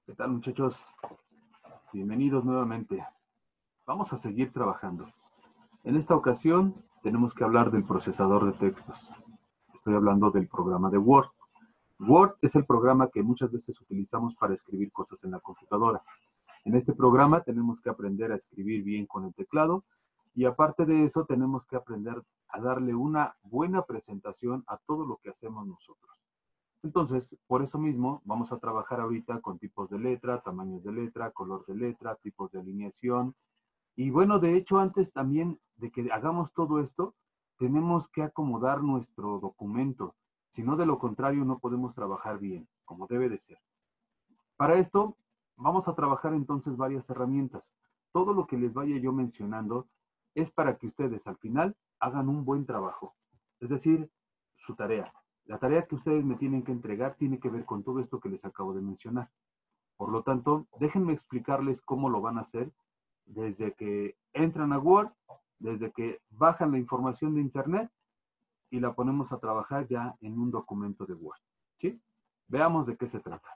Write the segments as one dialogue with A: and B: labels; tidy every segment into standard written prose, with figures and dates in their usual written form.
A: ¿Qué tal, muchachos? Bienvenidos nuevamente. Vamos a seguir trabajando. En esta ocasión tenemos que hablar del procesador de textos. Estoy hablando del programa de Word. Word es el programa que muchas veces utilizamos para escribir cosas en la computadora. En este programa tenemos que aprender a escribir bien con el teclado y aparte de eso tenemos que aprender a darle una buena presentación a todo lo que hacemos nosotros. Entonces, por eso mismo, vamos a trabajar ahorita con tipos de letra, tamaños de letra, color de letra, tipos de alineación. Y bueno, de hecho, antes también de que hagamos todo esto, tenemos que acomodar nuestro documento. Si no, de lo contrario, no podemos trabajar bien, como debe de ser. Para esto, vamos a trabajar entonces varias herramientas. Todo lo que les vaya yo mencionando es para que ustedes al final hagan un buen trabajo. Es decir, su tarea. La tarea que ustedes me tienen que entregar tiene que ver con todo esto que les acabo de mencionar. Por lo tanto, déjenme explicarles cómo lo van a hacer desde que entran a Word, desde que bajan la información de Internet y la ponemos a trabajar ya en un documento de Word. ¿Sí? Veamos de qué se trata.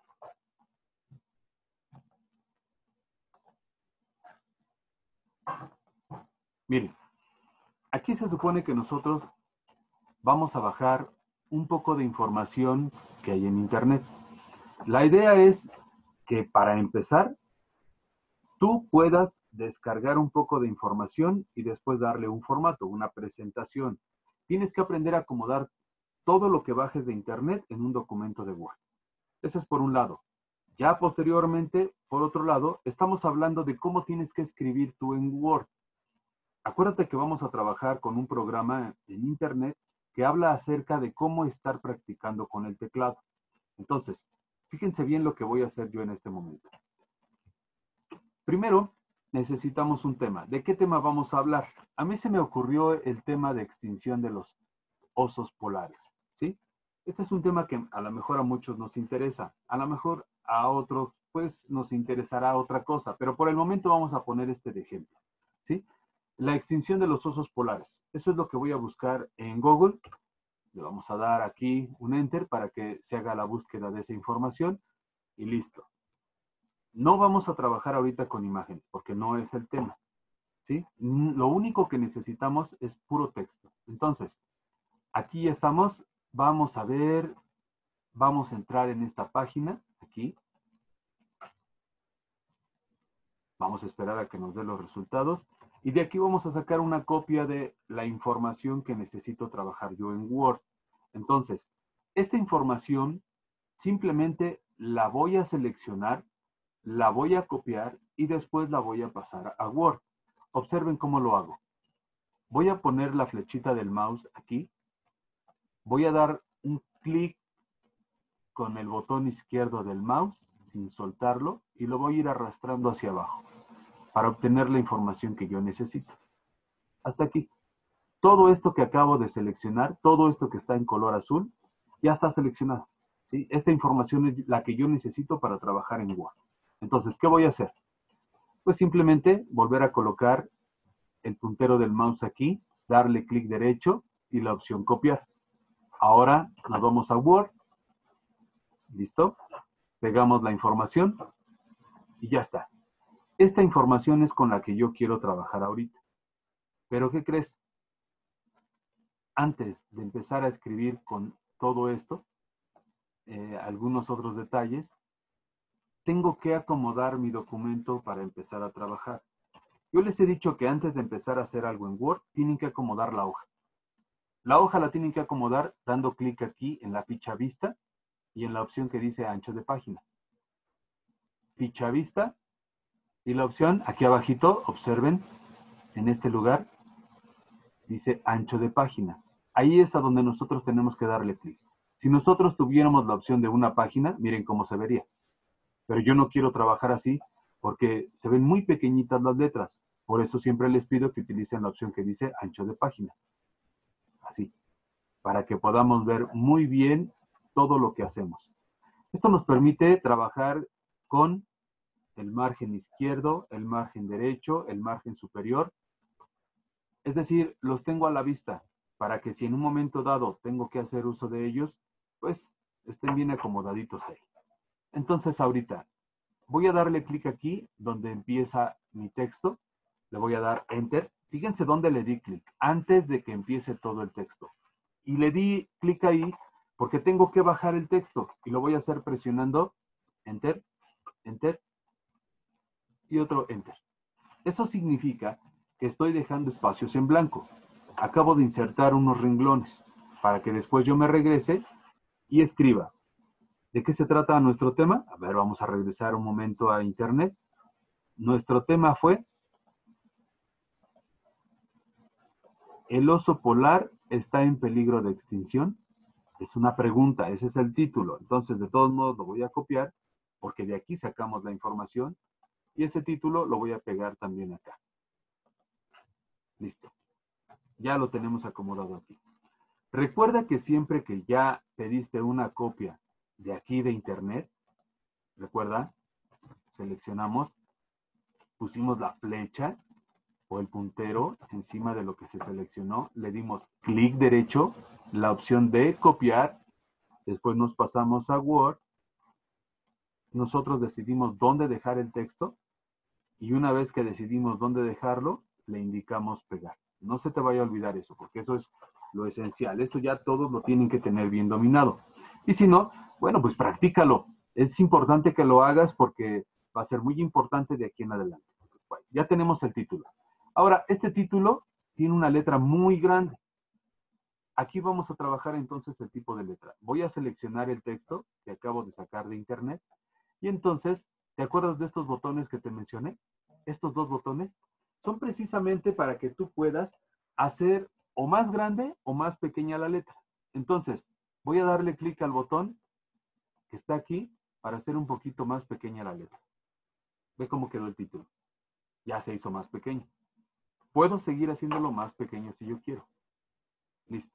A: Miren, aquí se supone que nosotros vamos a bajar un poco de información que hay en Internet. La idea es que para empezar, tú puedas descargar un poco de información y después darle un formato, una presentación. Tienes que aprender a acomodar todo lo que bajes de Internet en un documento de Word. Ese es por un lado. Ya posteriormente, por otro lado, estamos hablando de cómo tienes que escribir tú en Word. Acuérdate que vamos a trabajar con un programa en Internet que habla acerca de cómo estar practicando con el teclado. Entonces, fíjense bien lo que voy a hacer yo en este momento. Primero, necesitamos un tema. ¿De qué tema vamos a hablar? A mí se me ocurrió el tema de extinción de los osos polares, ¿sí? Este es un tema que a lo mejor a muchos nos interesa, a lo mejor a otros pues nos interesará otra cosa, pero por el momento vamos a poner este de ejemplo, ¿sí? La extinción de los osos polares. Eso es lo que voy a buscar en Google. Le vamos a dar aquí un enter para que se haga la búsqueda de esa información y listo. No vamos a trabajar ahorita con imágenes porque no es el tema, ¿sí? Lo único que necesitamos es puro texto. Entonces, aquí estamos. Vamos a ver, vamos a entrar en esta página, aquí. Vamos a esperar a que nos dé los resultados. Y de aquí vamos a sacar una copia de la información que necesito trabajar yo en Word. Entonces, esta información simplemente la voy a seleccionar, la voy a copiar y después la voy a pasar a Word. Observen cómo lo hago. Voy a poner la flechita del mouse aquí. Voy a dar un clic con el botón izquierdo del mouse sin soltarlo y lo voy a ir arrastrando hacia abajo para obtener la información que yo necesito. Hasta aquí. Todo esto que acabo de seleccionar, todo esto que está en color azul, ya está seleccionado, ¿sí? Esta información es la que yo necesito para trabajar en Word. Entonces, ¿qué voy a hacer? Pues simplemente volver a colocar el puntero del mouse aquí, darle clic derecho y la opción copiar. Ahora nos vamos a Word. ¿Listo? Pegamos la información y ya está. Esta información es con la que yo quiero trabajar ahorita. Pero ¿qué crees? Antes de empezar a escribir con todo esto, algunos otros detalles, tengo que acomodar mi documento para empezar a trabajar. Yo les he dicho que antes de empezar a hacer algo en Word, tienen que acomodar la hoja. La hoja la tienen que acomodar dando clic aquí en la ficha vista y en la opción que dice ancho de página. Ficha vista y la opción aquí abajito, observen, en este lugar, dice ancho de página. Ahí es a donde nosotros tenemos que darle clic. Si nosotros tuviéramos la opción de una página, miren cómo se vería. Pero yo no quiero trabajar así porque se ven muy pequeñitas las letras. Por eso siempre les pido que utilicen la opción que dice ancho de página. Así, para que podamos ver muy bien todo lo que hacemos. Esto nos permite trabajar con el margen izquierdo, el margen derecho, el margen superior. Es decir, los tengo a la vista para que si en un momento dado tengo que hacer uso de ellos, pues estén bien acomodaditos ahí. Entonces ahorita voy a darle clic aquí donde empieza mi texto. Le voy a dar Enter. Fíjense dónde le di clic, antes de que empiece todo el texto. Y le di clic ahí porque tengo que bajar el texto. Y lo voy a hacer presionando Enter, Enter y otro Enter. Eso significa que estoy dejando espacios en blanco. Acabo de insertar unos renglones para que después yo me regrese y escriba. ¿De qué se trata nuestro tema? A ver, vamos a regresar un momento a internet. Nuestro tema fue: ¿el oso polar está en peligro de extinción? Es una pregunta, ese es el título. Entonces, de todos modos, lo voy a copiar porque de aquí sacamos la información y ese título lo voy a pegar también acá. Listo. Ya lo tenemos acomodado aquí. Recuerda que siempre que ya pediste una copia de aquí de internet, recuerda, seleccionamos, pusimos la flecha o el puntero encima de lo que se seleccionó, le dimos clic derecho, la opción de copiar, después nos pasamos a Word, nosotros decidimos dónde dejar el texto y una vez que decidimos dónde dejarlo, le indicamos pegar. No se te vaya a olvidar eso, porque eso es lo esencial. Eso ya todos lo tienen que tener bien dominado. Y si no, bueno, pues practícalo. Es importante que lo hagas porque va a ser muy importante de aquí en adelante. Bueno, ya tenemos el título. Ahora, este título tiene una letra muy grande. Aquí vamos a trabajar entonces el tipo de letra. Voy a seleccionar el texto que acabo de sacar de internet y entonces, ¿te acuerdas de estos botones que te mencioné? Estos dos botones son precisamente para que tú puedas hacer o más grande o más pequeña la letra. Entonces, voy a darle clic al botón que está aquí para hacer un poquito más pequeña la letra. Ve cómo quedó el título. Ya se hizo más pequeño. Puedo seguir haciéndolo más pequeño si yo quiero. Listo.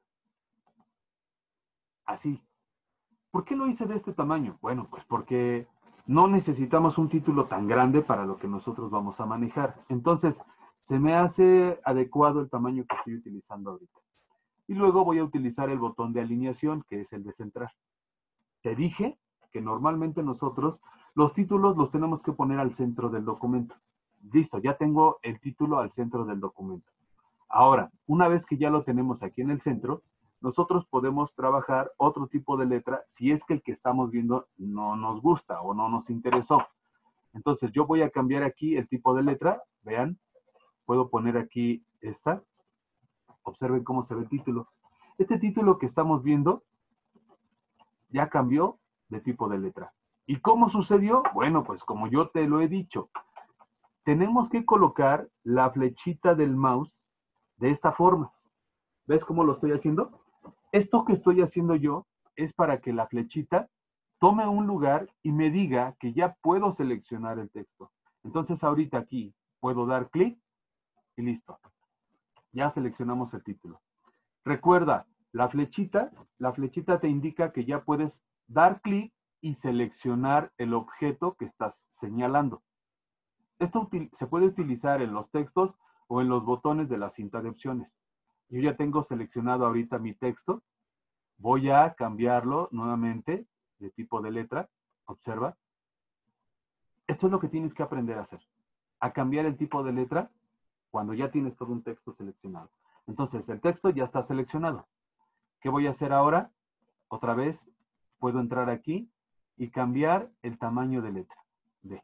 A: Así. ¿Por qué lo hice de este tamaño? Bueno, pues porque no necesitamos un título tan grande para lo que nosotros vamos a manejar. Entonces, se me hace adecuado el tamaño que estoy utilizando ahorita. Y luego voy a utilizar el botón de alineación, que es el de centrar. Te dije que normalmente nosotros los títulos los tenemos que poner al centro del documento. Listo, ya tengo el título al centro del documento. Ahora, una vez que ya lo tenemos aquí en el centro, nosotros podemos trabajar otro tipo de letra si es que el que estamos viendo no nos gusta o no nos interesó. Entonces yo voy a cambiar aquí el tipo de letra. Vean, puedo poner aquí esta. Observen cómo se ve el título. Este título que estamos viendo ya cambió de tipo de letra. ¿Y cómo sucedió? Bueno, pues como yo te lo he dicho, tenemos que colocar la flechita del mouse de esta forma. ¿Ves cómo lo estoy haciendo? Esto que estoy haciendo yo es para que la flechita tome un lugar y me diga que ya puedo seleccionar el texto. Entonces ahorita aquí puedo dar clic y listo. Ya seleccionamos el título. Recuerda, la flechita te indica que ya puedes dar clic y seleccionar el objeto que estás señalando. Esto se puede utilizar en los textos o en los botones de la cinta de opciones. Yo ya tengo seleccionado ahorita mi texto. Voy a cambiarlo nuevamente de tipo de letra. Observa. Esto es lo que tienes que aprender a hacer. A cambiar el tipo de letra cuando ya tienes todo un texto seleccionado. Entonces, el texto ya está seleccionado. ¿Qué voy a hacer ahora? Otra vez, puedo entrar aquí y cambiar el tamaño de letra. Ve.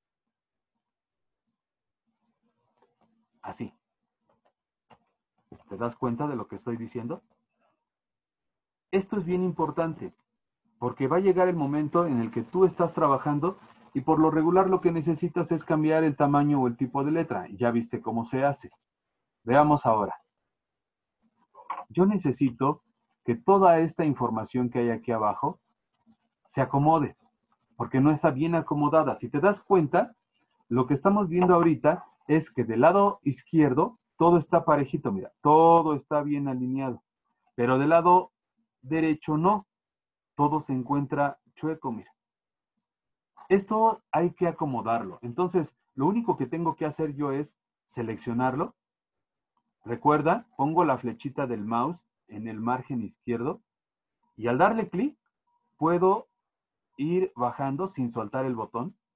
A: Así. ¿Te das cuenta de lo que estoy diciendo? Esto es bien importante, porque va a llegar el momento en el que tú estás trabajando y por lo regular lo que necesitas es cambiar el tamaño o el tipo de letra. Ya viste cómo se hace. Veamos ahora. Yo necesito que toda esta información que hay aquí abajo se acomode, porque no está bien acomodada. Si te das cuenta, lo que estamos viendo ahorita es que del lado izquierdo todo está parejito, mira, todo está bien alineado, pero del lado derecho no, todo se encuentra chueco, mira. Esto hay que acomodarlo. Entonces, lo único que tengo que hacer yo es seleccionarlo. Recuerda, pongo la flechita del mouse en el margen izquierdo y al darle clic puedo ir bajando sin soltar el botón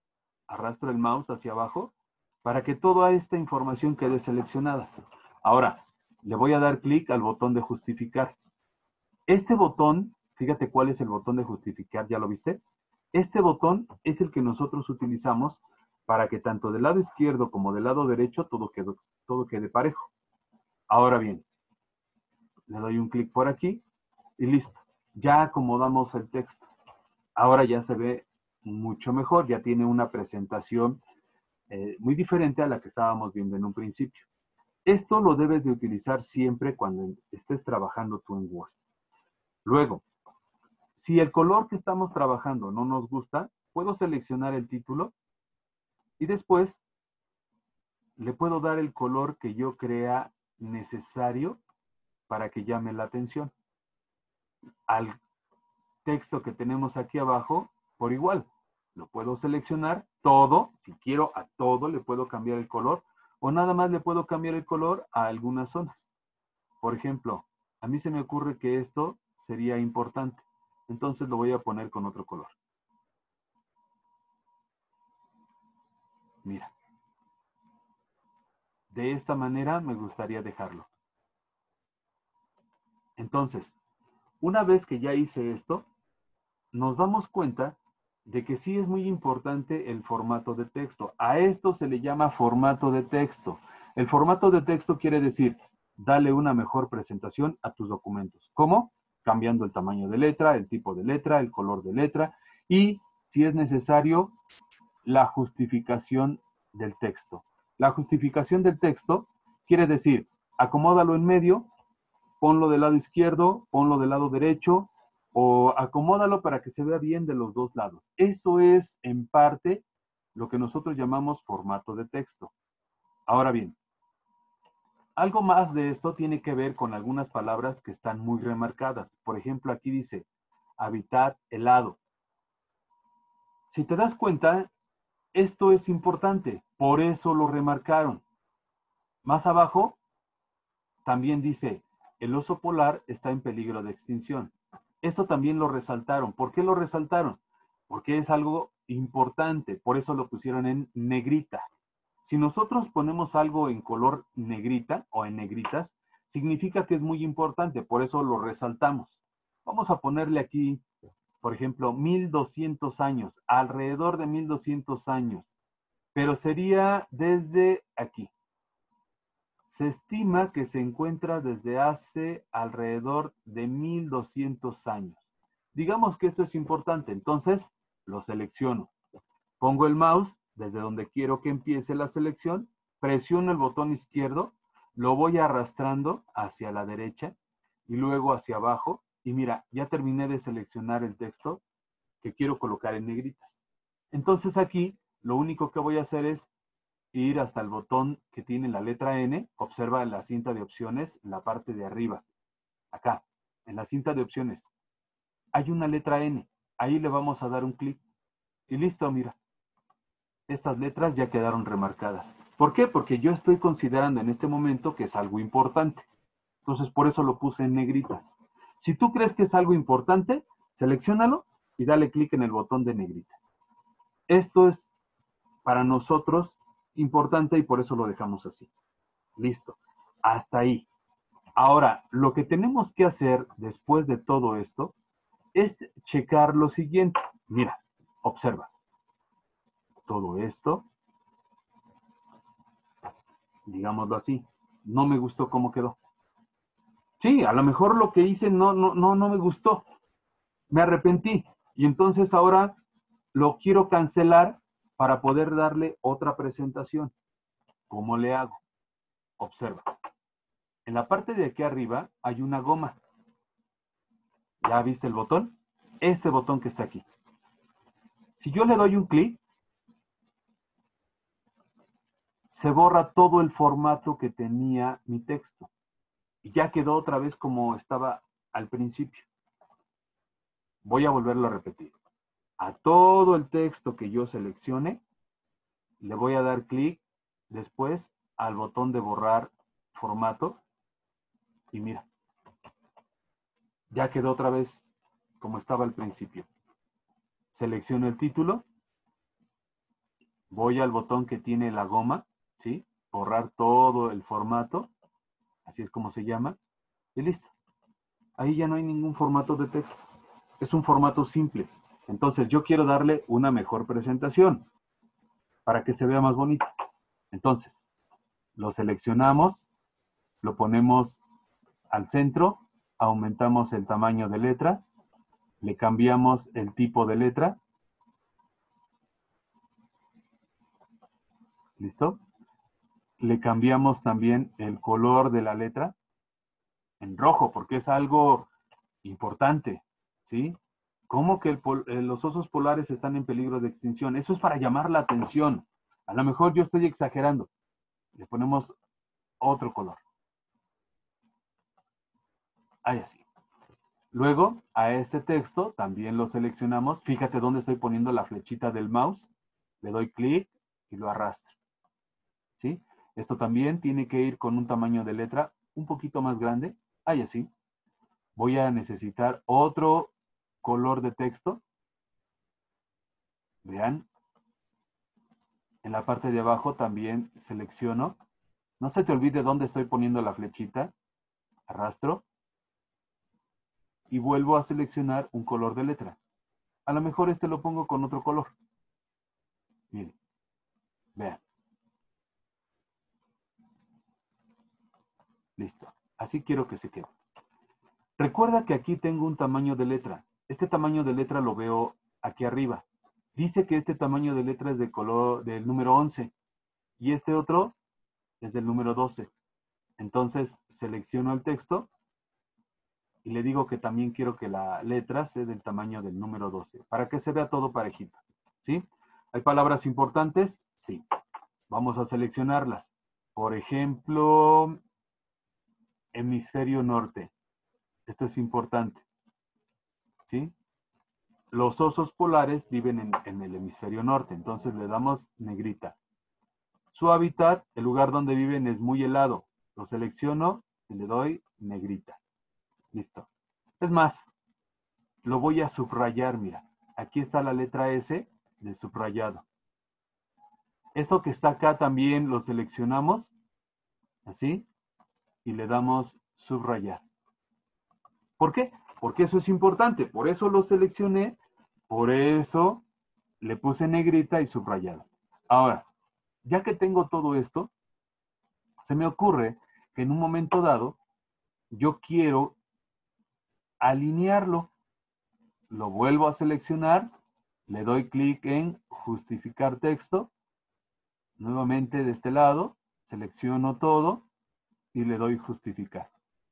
A: arrastro el mouse hacia abajo para que toda esta información quede seleccionada. Ahora, le voy a dar clic al botón de justificar. Este botón, fíjate cuál es el botón de justificar, ¿ya lo viste? Este botón es el que nosotros utilizamos para que tanto del lado izquierdo como del lado derecho todo quede parejo. Ahora bien, le doy un clic por aquí y listo. Ya acomodamos el texto. Ahora ya se ve mucho mejor, ya tiene una presentación muy diferente a la que estábamos viendo en un principio. Esto lo debes de utilizar siempre cuando estés trabajando tú en Word. Luego, si el color que estamos trabajando no nos gusta, puedo seleccionar el título y después le puedo dar el color que yo crea necesario para que llame la atención. Al texto que tenemos aquí abajo, por igual, lo puedo seleccionar todo, si quiero a todo le puedo cambiar el color o nada más le puedo cambiar el color a algunas zonas. Por ejemplo, a mí se me ocurre que esto sería importante, entonces lo voy a poner con otro color. Mira, de esta manera me gustaría dejarlo. Entonces, una vez que ya hice esto, nos damos cuenta de que sí es muy importante el formato de texto. A esto se le llama formato de texto. El formato de texto quiere decir, dale una mejor presentación a tus documentos. ¿Cómo? Cambiando el tamaño de letra, el tipo de letra, el color de letra y, si es necesario, la justificación del texto. La justificación del texto quiere decir, acomódalo en medio, ponlo del lado izquierdo, ponlo del lado derecho, o acomódalo para que se vea bien de los dos lados. Eso es, en parte, lo que nosotros llamamos formato de texto. Ahora bien, algo más de esto tiene que ver con algunas palabras que están muy remarcadas. Por ejemplo, aquí dice, hábitat helado. Si te das cuenta, esto es importante, por eso lo remarcaron. Más abajo, también dice, el oso polar está en peligro de extinción. Eso también lo resaltaron. ¿Por qué lo resaltaron? Porque es algo importante, por eso lo pusieron en negrita. Si nosotros ponemos algo en color negrita o en negritas, significa que es muy importante, por eso lo resaltamos. Vamos a ponerle aquí, por ejemplo, 1200 años, alrededor de 1200 años, pero sería desde aquí. Se estima que se encuentra desde hace alrededor de 1200 años. Digamos que esto es importante, entonces lo selecciono. Pongo el mouse desde donde quiero que empiece la selección, presiono el botón izquierdo, lo voy arrastrando hacia la derecha y luego hacia abajo. Y mira, ya terminé de seleccionar el texto que quiero colocar en negritas. Entonces aquí lo único que voy a hacer es ir hasta el botón que tiene la letra N, observa la cinta de opciones, la parte de arriba, acá, en la cinta de opciones, hay una letra N, ahí le vamos a dar un clic y listo, mira, estas letras ya quedaron remarcadas. ¿Por qué? Porque yo estoy considerando en este momento que es algo importante, entonces por eso lo puse en negritas. Si tú crees que es algo importante, selecciónalo y dale clic en el botón de negrita. Esto es para nosotros importante y por eso lo dejamos así. Listo. Hasta ahí. Ahora, lo que tenemos que hacer después de todo esto es checar lo siguiente. Mira, observa. Todo esto, digámoslo así, no me gustó cómo quedó. Sí, a lo mejor lo que hice no me gustó. Me arrepentí. Y entonces ahora lo quiero cancelar para poder darle otra presentación. ¿Cómo le hago? Observa. En la parte de aquí arriba hay una goma. ¿Ya viste el botón? Este botón que está aquí. Si yo le doy un clic, se borra todo el formato que tenía mi texto. Y ya quedó otra vez como estaba al principio. Voy a volverlo a repetir. A todo el texto que yo seleccione, le voy a dar clic después al botón de borrar formato. Y mira, ya quedó otra vez como estaba al principio. Selecciono el título voy al botón que tiene la goma, ¿sí? Borrar todo el formato, así es como se llama, y listo. Ahí ya no hay ningún formato de texto. Es un formato simple. Entonces yo quiero darle una mejor presentación para que se vea más bonito. Entonces, lo seleccionamos, lo ponemos al centro, aumentamos el tamaño de letra, le cambiamos el tipo de letra. ¿Listo? Le cambiamos también el color de la letra en rojo, porque es algo importante, ¿sí? ¿Cómo que los osos polares están en peligro de extinción? Eso es para llamar la atención. A lo mejor yo estoy exagerando. Le ponemos otro color. Ahí así. Luego, a este texto también lo seleccionamos. Fíjate dónde estoy poniendo la flechita del mouse. Le doy clic y lo arrastro. ¿Sí? Esto también tiene que ir con un tamaño de letra un poquito más grande. Ahí así. Voy a necesitar otro color de texto. Vean, en la parte de abajo también selecciono. No se te olvide dónde estoy poniendo la flechita. Arrastro. Y vuelvo a seleccionar un color de letra. A lo mejor este lo pongo con otro color. Miren, vean. Listo. Así quiero que se quede. Recuerda que aquí tengo un tamaño de letra. Este tamaño de letra lo veo aquí arriba. Dice que este tamaño de letra es de color del número 11 y este otro es del número 12. Entonces selecciono el texto y le digo que también quiero que la letra sea del tamaño del número 12 para que se vea todo parejito. ¿Sí? ¿Hay palabras importantes? Sí. Vamos a seleccionarlas. Por ejemplo, hemisferio norte. Esto es importante. ¿Sí? Los osos polares viven en el hemisferio norte, entonces le damos negrita. Su hábitat, el lugar donde viven es muy helado. Lo selecciono y le doy negrita. Listo. Es más, lo voy a subrayar, mira. Aquí está la letra S de subrayado. Esto que está acá también lo seleccionamos, así, y le damos subrayar. ¿Por qué? Porque eso es importante. Por eso lo seleccioné, por eso le puse negrita y subrayado. Ahora, ya que tengo todo esto, se me ocurre que en un momento dado yo quiero alinearlo. Lo vuelvo a seleccionar, le doy clic en justificar texto, nuevamente de este lado, selecciono todo y le doy justificar.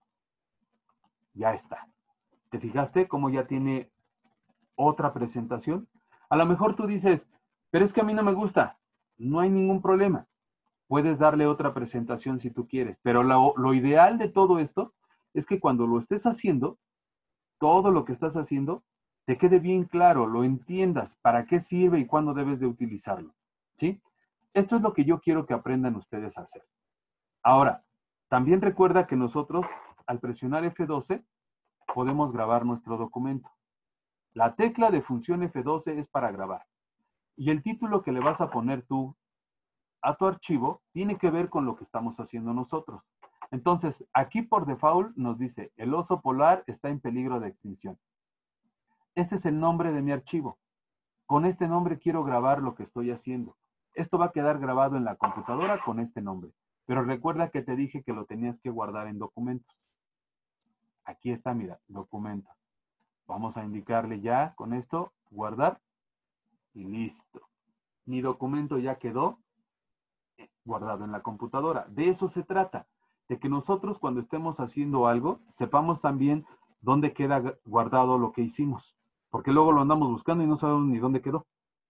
A: Ya está. ¿Te fijaste cómo ya tiene otra presentación? A lo mejor tú dices, pero es que a mí no me gusta. No hay ningún problema. Puedes darle otra presentación si tú quieres, pero lo ideal de todo esto es que cuando lo estés haciendo, todo lo que estás haciendo, te quede bien claro, lo entiendas, para qué sirve y cuándo debes de utilizarlo. ¿Sí? Esto es lo que yo quiero que aprendan ustedes a hacer. Ahora, también recuerda que nosotros, al presionar F12, podemos grabar nuestro documento. La tecla de función F12 es para grabar. Y el título que le vas a poner tú a tu archivo tiene que ver con lo que estamos haciendo nosotros. Entonces, aquí por default nos dice, el oso polar está en peligro de extinción. Este es el nombre de mi archivo. Con este nombre quiero grabar lo que estoy haciendo. Esto va a quedar grabado en la computadora con este nombre. Pero recuerda que te dije que lo tenías que guardar en documentos. Aquí está, mira, documentos. Vamos a indicarle ya con esto, guardar y listo. Mi documento ya quedó guardado en la computadora. De eso se trata, de que nosotros cuando estemos haciendo algo, sepamos también dónde queda guardado lo que hicimos, porque luego lo andamos buscando y no sabemos ni dónde quedó.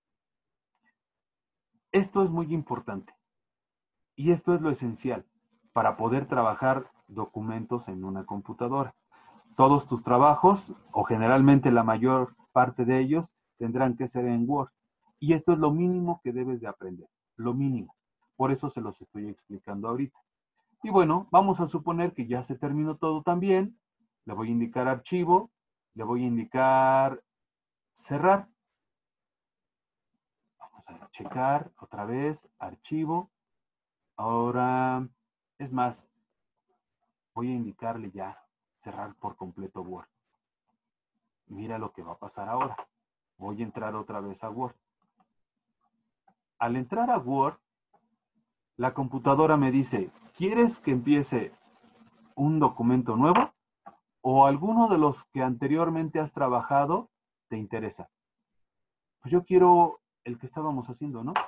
A: Esto es muy importante y esto es lo esencial para poder trabajar documentos en una computadora. Todos tus trabajos, o generalmente la mayor parte de ellos, tendrán que ser en Word. Y esto es lo mínimo que debes de aprender, lo mínimo. Por eso se los estoy explicando ahorita. Y bueno, vamos a suponer que ya se terminó todo también. Le voy a indicar archivo, le voy a indicar cerrar. Vamos a checar otra vez, archivo. Ahora, es más, voy a indicarle ya, cerrar por completo Word. Mira lo que va a pasar ahora. Voy a entrar otra vez a Word. Al entrar a Word, la computadora me dice, ¿quieres que empiece un documento nuevo? ¿O alguno de los que anteriormente has trabajado te interesa? Pues yo quiero el que estábamos haciendo, ¿no?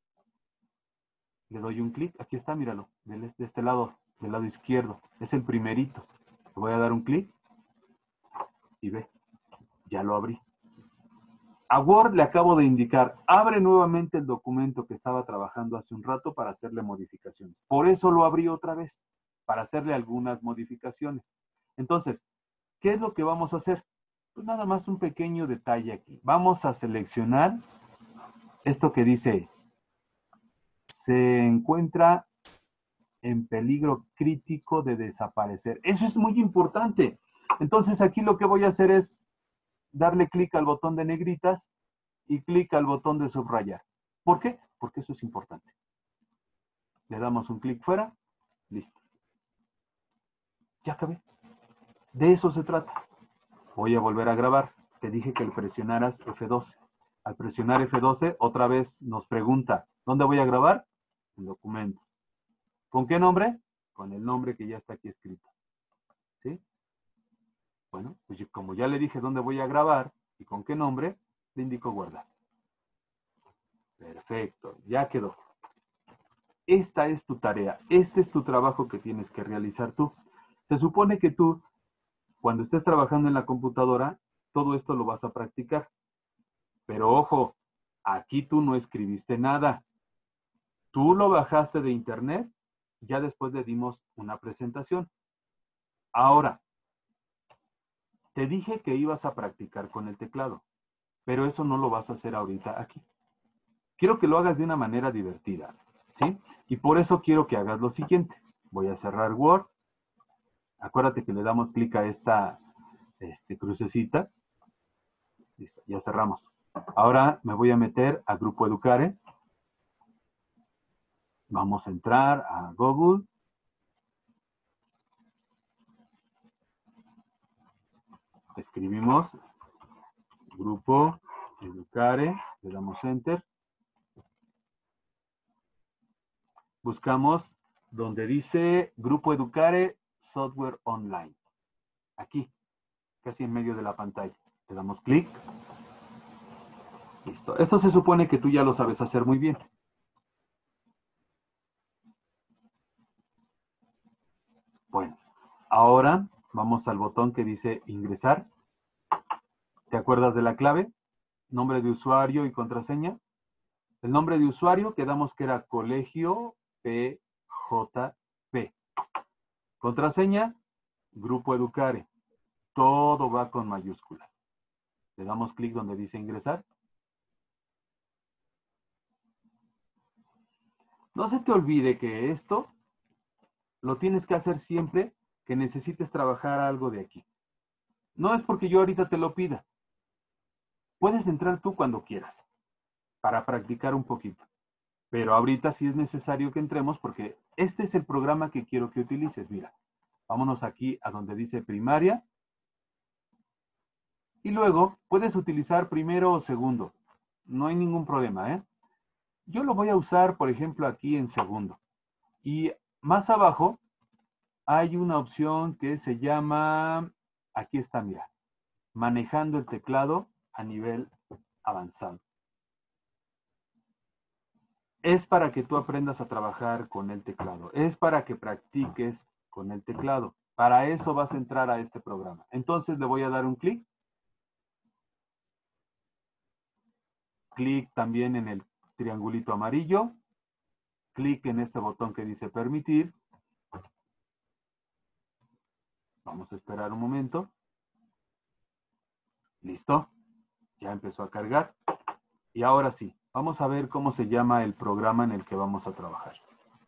A: Le doy un clic, aquí está, míralo, de este lado, del lado izquierdo. Es el primerito. Le voy a dar un clic y ve, ya lo abrí. A Word le acabo de indicar, abre nuevamente el documento que estaba trabajando hace un rato para hacerle modificaciones. Por eso lo abrí otra vez, para hacerle algunas modificaciones. Entonces, ¿qué es lo que vamos a hacer? Pues nada más un pequeño detalle aquí. Vamos a seleccionar esto que dice, se encuentra en peligro crítico de desaparecer. Eso es muy importante. Entonces aquí lo que voy a hacer es darle clic al botón de negritas y clic al botón de subrayar. ¿Por qué? Porque eso es importante. Le damos un clic fuera, listo. Ya acabé. De eso se trata. Voy a volver a grabar. Te dije que presionaras F12. Al presionar F12, otra vez nos pregunta, ¿dónde voy a grabar? En documentos. ¿Con qué nombre? Con el nombre que ya está aquí escrito. ¿Sí? Bueno, pues como ya le dije dónde voy a grabar y con qué nombre, le indico guardar. Perfecto, ya quedó. Esta es tu tarea, este es tu trabajo que tienes que realizar tú. Se supone que tú, cuando estés trabajando en la computadora, todo esto lo vas a practicar. Pero ojo, aquí tú no escribiste nada. Tú lo bajaste de internet, ya después le dimos una presentación. Ahora, te dije que ibas a practicar con el teclado, pero eso no lo vas a hacer ahorita aquí. Quiero que lo hagas de una manera divertida, ¿sí? Y por eso quiero que hagas lo siguiente. Voy a cerrar Word. Acuérdate que le damos clic a esta crucecita. Listo, ya cerramos. Ahora me voy a meter a Grupo Educare. Vamos a entrar a Google. Escribimos Grupo Educare. Le damos Enter. Buscamos donde dice Grupo Educare Software Online. Aquí, casi en medio de la pantalla. Le damos clic. Listo. Esto se supone que tú ya lo sabes hacer muy bien. Bueno, ahora vamos al botón que dice ingresar. ¿Te acuerdas de la clave? Nombre de usuario y contraseña. El nombre de usuario quedamos que era Colegio PJP. Contraseña, Grupo Educare. Todo va con mayúsculas. Le damos clic donde dice ingresar. No se te olvide que esto lo tienes que hacer siempre que necesites trabajar algo de aquí. No es porque yo ahorita te lo pida. Puedes entrar tú cuando quieras para practicar un poquito. Pero ahorita sí es necesario que entremos porque este es el programa que quiero que utilices. Mira, vámonos aquí a donde dice primaria. Y luego puedes utilizar primero o segundo. No hay ningún problema, ¿eh? Yo lo voy a usar, por ejemplo, aquí en segundo. Y más abajo hay una opción que se llama, aquí está, mira, manejando el teclado a nivel avanzado. Es para que tú aprendas a trabajar con el teclado. Es para que practiques con el teclado. Para eso vas a entrar a este programa. Entonces le voy a dar un clic. Clic también en el triangulito amarillo. Clic en este botón que dice permitir. Vamos a esperar un momento. Listo. Ya empezó a cargar. Y ahora sí, vamos a ver cómo se llama el programa en el que vamos a trabajar.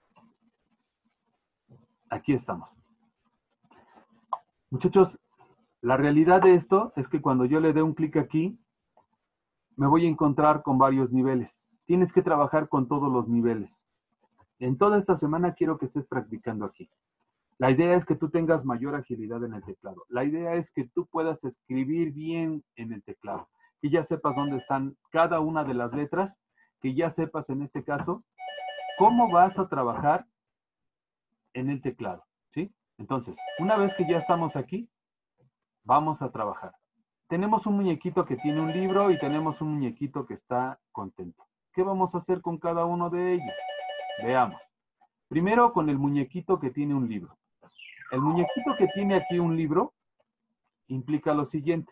A: Aquí estamos. Muchachos, la realidad de esto es que cuando yo le dé un clic aquí, me voy a encontrar con varios niveles. tienes que trabajar con todos los niveles. En toda esta semana quiero que estés practicando aquí. La idea es que tú tengas mayor agilidad en el teclado. La idea es que tú puedas escribir bien en el teclado. Que ya sepas dónde están cada una de las letras, que ya sepas en este caso cómo vas a trabajar en el teclado, ¿sí? Entonces, una vez que ya estamos aquí, vamos a trabajar. Tenemos un muñequito que tiene un libro y tenemos un muñequito que está contento. ¿Qué vamos a hacer con cada uno de ellos? Veamos. Primero con el muñequito que tiene un libro. El muñequito que tiene aquí un libro implica lo siguiente.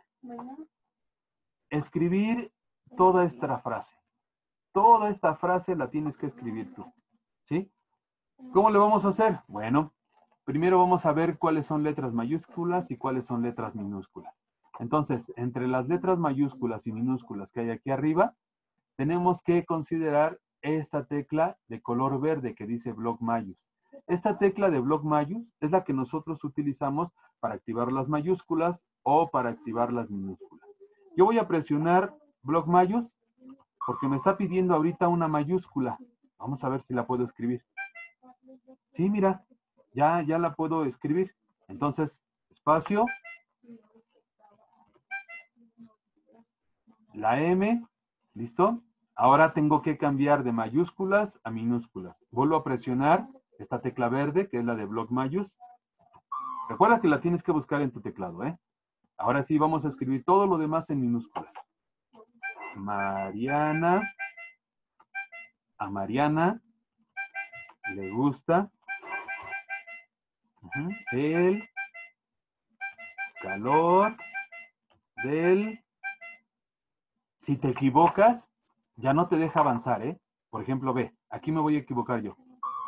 A: Escribir toda esta frase. Toda esta frase la tienes que escribir tú, ¿sí? ¿Cómo le vamos a hacer? Bueno, primero vamos a ver cuáles son letras mayúsculas y cuáles son letras minúsculas. Entonces, entre las letras mayúsculas y minúsculas que hay aquí arriba, tenemos que considerar esta tecla de color verde que dice Block Mayús. Esta tecla de Block Mayús es la que nosotros utilizamos para activar las mayúsculas o para activar las minúsculas. Yo voy a presionar Block Mayús porque me está pidiendo ahorita una mayúscula. Vamos a ver si la puedo escribir. Sí, mira, ya la puedo escribir. Entonces, espacio, la M, ¿listo? Ahora tengo que cambiar de mayúsculas a minúsculas. Vuelvo a presionar esta tecla verde, que es la de Block Mayús. Recuerda que la tienes que buscar en tu teclado, ¿eh? Ahora sí, vamos a escribir todo lo demás en minúsculas. Mariana. A Mariana le gusta el calor del... Si te equivocas, ya no te deja avanzar, ¿eh? Por ejemplo, ve, aquí me voy a equivocar yo.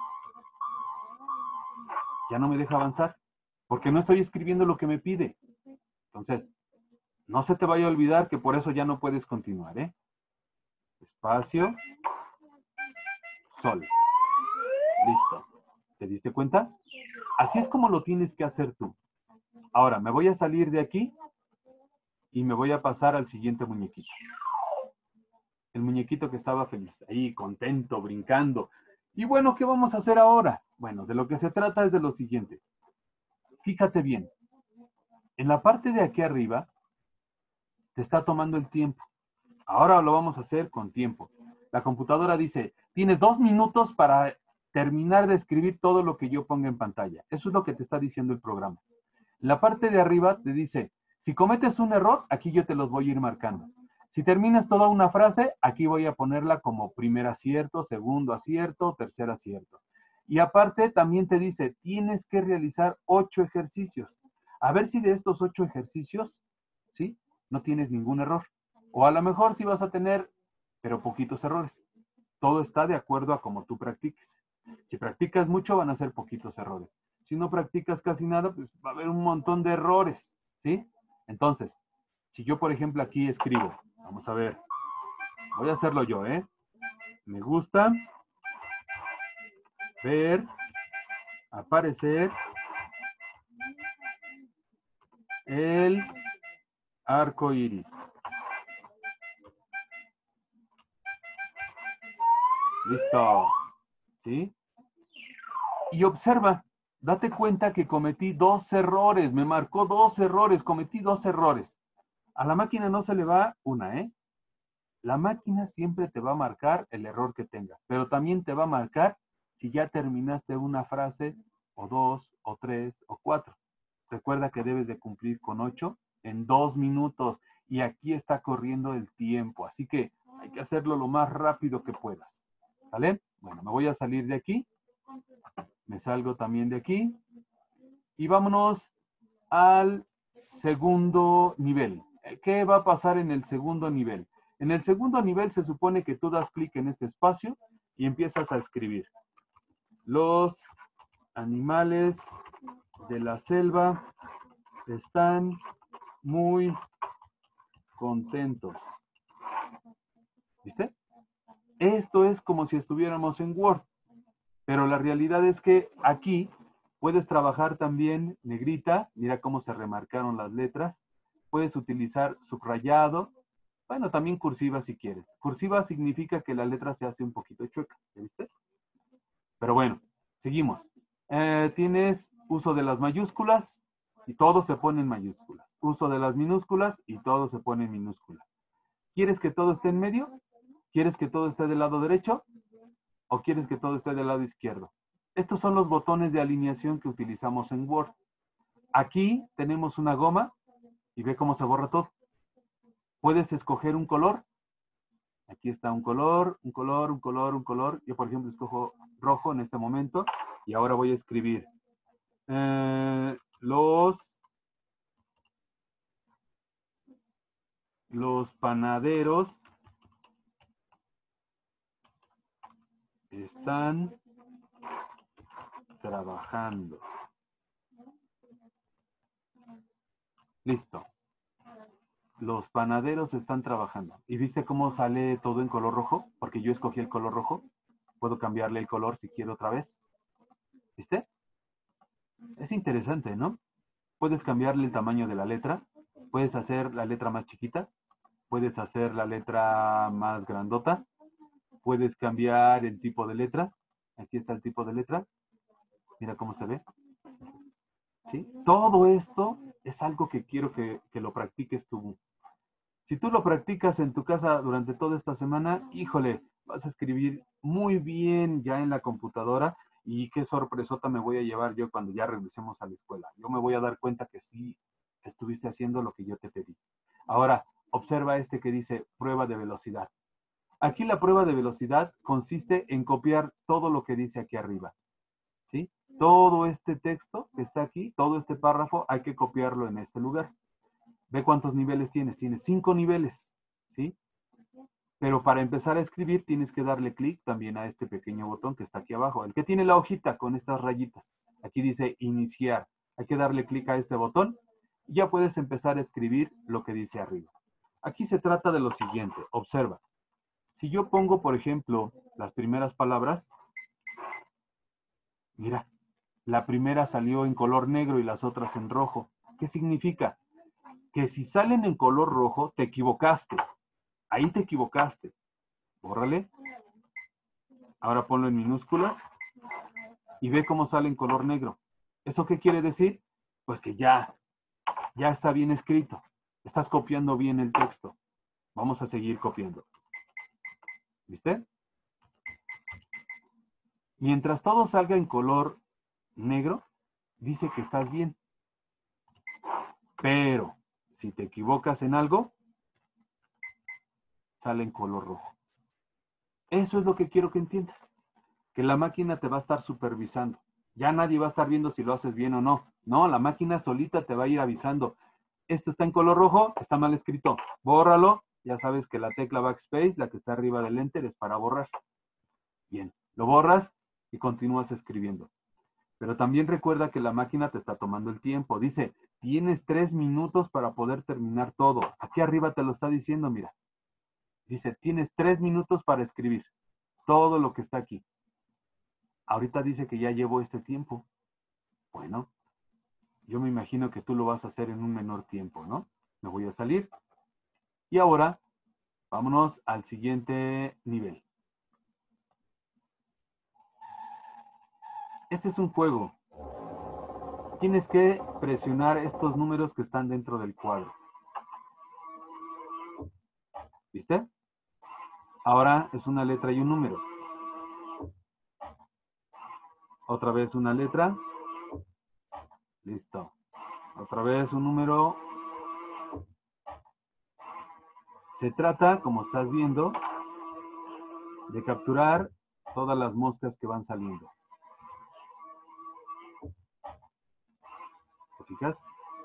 A: Ya no me deja avanzar, porque no estoy escribiendo lo que me pide. Entonces, no se te vaya a olvidar que por eso ya no puedes continuar, ¿eh? Espacio, sol. Listo. ¿Te diste cuenta? Así es como lo tienes que hacer tú. Ahora, me voy a salir de aquí y me voy a pasar al siguiente muñequito. El muñequito que estaba feliz, ahí, contento, brincando. Y bueno, ¿qué vamos a hacer ahora? Bueno, de lo que se trata es de lo siguiente. Fíjate bien. En la parte de aquí arriba, te está tomando el tiempo. Ahora lo vamos a hacer con tiempo. La computadora dice, tienes 2 minutos para terminar de escribir todo lo que yo ponga en pantalla. Eso es lo que te está diciendo el programa. En la parte de arriba te dice, si cometes un error, aquí yo te los voy a ir marcando. Si terminas toda una frase, aquí voy a ponerla como primer acierto, segundo acierto, tercer acierto. Y aparte también te dice, tienes que realizar 8 ejercicios. A ver si de estos 8 ejercicios, ¿sí? No tienes ningún error. O a lo mejor sí vas a tener, pero poquitos errores. Todo está de acuerdo a cómo tú practiques. Si practicas mucho, van a ser poquitos errores. Si no practicas casi nada, pues va a haber un montón de errores, ¿sí? Entonces, si yo, por ejemplo, aquí escribo, vamos a ver, voy a hacerlo yo, ¿eh? Me gusta ver aparecer el arco iris. Listo, ¿sí? Y observa, date cuenta que cometí 2 errores, me marcó 2 errores, cometí 2 errores. A la máquina no se le va una, ¿eh? La máquina siempre te va a marcar el error que tengas, pero también te va a marcar si ya terminaste una frase, o 2, o 3, o 4. Recuerda que debes de cumplir con 8 en 2 minutos, y aquí está corriendo el tiempo, así que hay que hacerlo lo más rápido que puedas. ¿Vale? Bueno, me voy a salir de aquí, me salgo también de aquí, y vámonos al segundo nivel. ¿Qué va a pasar en el segundo nivel? En el segundo nivel se supone que tú das clic en este espacio y empiezas a escribir. Los animales de la selva están muy contentos. ¿Viste? Esto es como si estuviéramos en Word, pero la realidad es que aquí puedes trabajar también negrita, mira cómo se remarcaron las letras, puedes utilizar subrayado, Bueno, también cursiva si quieres. Cursiva significa que la letra se hace un poquito chueca, ¿ya viste? Pero bueno, seguimos. Tienes uso de las mayúsculas y todo se pone en mayúsculas. Uso de las minúsculas y todo se pone en minúsculas. ¿Quieres que todo esté en medio? ¿Quieres que todo esté del lado derecho? ¿O quieres que todo esté del lado izquierdo? Estos son los botones de alineación que utilizamos en Word. Aquí tenemos una goma y ve cómo se borra todo. Puedes escoger un color. Aquí está un color, un color, un color, un color. Yo, por ejemplo, escojo rojo en este momento y ahora voy a escribir los panaderos están trabajando. Listo. Los panaderos están trabajando. ¿Y viste cómo sale todo en color rojo? Porque yo escogí el color rojo. Puedo cambiarle el color si quiero otra vez. ¿Viste? Es interesante, ¿no? Puedes cambiarle el tamaño de la letra. Puedes hacer la letra más chiquita. Puedes hacer la letra más grandota. Puedes cambiar el tipo de letra. Aquí está el tipo de letra. Mira cómo se ve. ¿Sí? Todo esto es algo que quiero que lo practiques tú. Si tú lo practicas en tu casa durante toda esta semana, híjole, vas a escribir muy bien ya en la computadora y qué sorpresota me voy a llevar yo cuando ya regresemos a la escuela. Yo me voy a dar cuenta que sí estuviste haciendo lo que yo te pedí. Ahora, observa este que dice prueba de velocidad. Aquí la prueba de velocidad consiste en copiar todo lo que dice aquí arriba. ¿Sí? Todo este texto que está aquí, todo este párrafo, hay que copiarlo en este lugar. Ve cuántos niveles tienes. Tienes 5 niveles, ¿sí? Pero para empezar a escribir tienes que darle clic también a este pequeño botón que está aquí abajo. El que tiene la hojita con estas rayitas. Aquí dice iniciar. Hay que darle clic a este botón y ya puedes empezar a escribir lo que dice arriba. Aquí se trata de lo siguiente. Observa. Si yo pongo, por ejemplo, las primeras palabras, mira, la primera salió en color negro y las otras en rojo. ¿Qué significa? Que si salen en color rojo, te equivocaste. Ahí te equivocaste. Bórrale. Ahora ponlo en minúsculas y ve cómo sale en color negro. ¿Eso qué quiere decir? Pues que ya está bien escrito. Estás copiando bien el texto. Vamos a seguir copiando. ¿Viste? Mientras todo salga en color negro, dice que estás bien. Pero si te equivocas en algo, sale en color rojo. Eso es lo que quiero que entiendas. Que la máquina te va a estar supervisando. Ya nadie va a estar viendo si lo haces bien o no. No, la máquina solita te va a ir avisando. Esto está en color rojo, está mal escrito. Bórralo. Ya sabes que la tecla backspace, la que está arriba del enter, es para borrar. Bien, lo borras y continúas escribiendo. Pero también recuerda que la máquina te está tomando el tiempo. Dice, tienes 3 minutos para poder terminar todo. Aquí arriba te lo está diciendo, mira. Dice, tienes 3 minutos para escribir todo lo que está aquí. Ahorita dice que ya llevo este tiempo. Bueno, yo me imagino que tú lo vas a hacer en un menor tiempo, ¿no? Me voy a salir. Y ahora, vámonos al siguiente nivel. Este es un juego. Tienes que presionar estos números que están dentro del cuadro. ¿Viste? Ahora es una letra y un número. Otra vez una letra. Listo. Otra vez un número. Se trata, como estás viendo, de capturar todas las moscas que van saliendo. ¿Te fijas?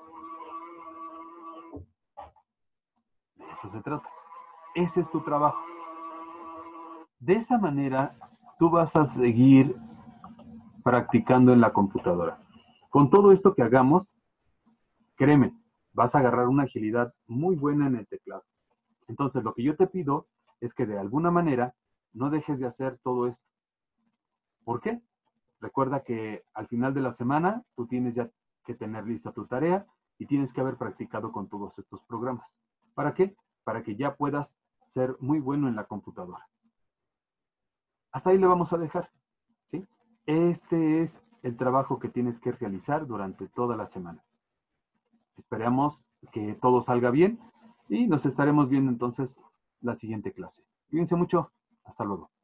A: De eso se trata. Ese es tu trabajo. De esa manera, tú vas a seguir practicando en la computadora. Con todo esto que hagamos, créeme, vas a agarrar una agilidad muy buena en el teclado. Entonces, lo que yo te pido es que de alguna manera no dejes de hacer todo esto. ¿Por qué? Recuerda que al final de la semana tú tienes ya que tener lista tu tarea y tienes que haber practicado con todos estos programas. ¿Para qué? para que ya puedas ser muy bueno en la computadora. Hasta ahí le vamos a dejar, ¿sí? Este es el trabajo que tienes que realizar durante toda la semana. Esperamos que todo salga bien y nos estaremos viendo entonces la siguiente clase. Cuídense mucho. Hasta luego.